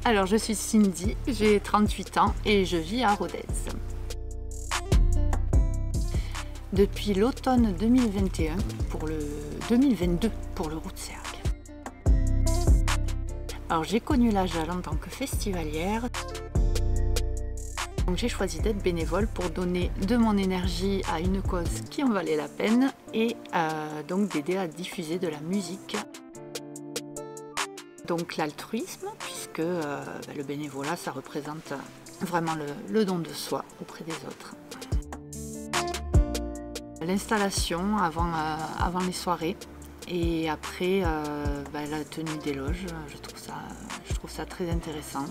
Alors je suis Cindy, j'ai 38 ans et je vis à Rodez. Depuis l'automne 2021 pour le 2022 pour le Route-Sergue. Alors j'ai connu la JAL en tant que festivalière. Donc j'ai choisi d'être bénévole pour donner de mon énergie à une cause qui en valait la peine et donc d'aider à diffuser de la musique. Donc l'altruisme, puisque le bénévolat ça représente vraiment le don de soi auprès des autres. L'installation avant les soirées et après la tenue des loges, je trouve ça très intéressant.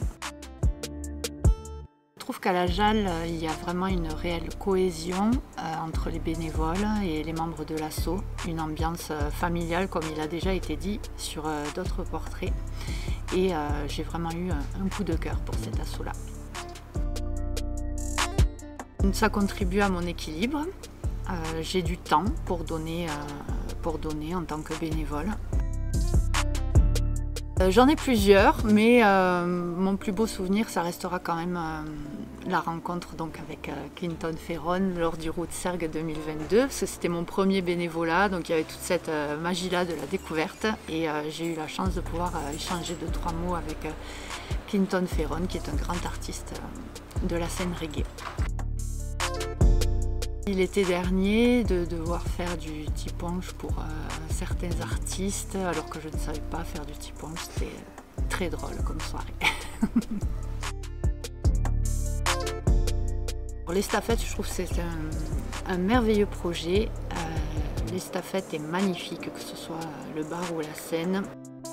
Je trouve qu'à la JAL, il y a vraiment une réelle cohésion entre les bénévoles et les membres de l'asso, une ambiance familiale comme il a déjà été dit sur d'autres portraits et j'ai vraiment eu un coup de cœur pour cet asso-là. Ça contribue à mon équilibre, j'ai du temps pour donner en tant que bénévole. J'en ai plusieurs, mais mon plus beau souvenir, ça restera quand même la rencontre donc, avec Clinton Ferron lors du Route-Sergue 2022, parce que c'était mon premier bénévolat, donc il y avait toute cette magie-là de la découverte, et j'ai eu la chance de pouvoir échanger 2-3 mots avec Clinton Ferron, qui est un grand artiste de la scène reggae. L'été dernier, de devoir faire du tiponche pour certains artistes, alors que je ne savais pas faire du tiponche, c'était très drôle comme soirée. Pour l'estafette, je trouve que c'est un merveilleux projet. L'estafette est magnifique, que ce soit le bar ou la scène.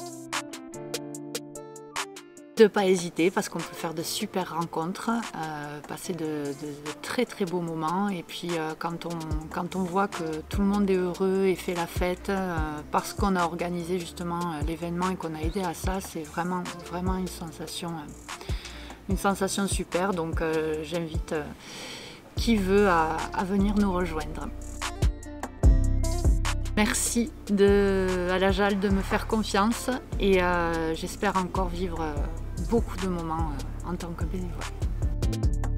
De ne pas hésiter parce qu'on peut faire de super rencontres, passer de très très beaux moments et puis quand on voit que tout le monde est heureux et fait la fête parce qu'on a organisé justement l'événement et qu'on a aidé à ça, c'est vraiment une sensation super, donc j'invite qui veut à venir nous rejoindre. Merci à la JAL de me faire confiance et j'espère encore vivre beaucoup de moments en tant que bénévole.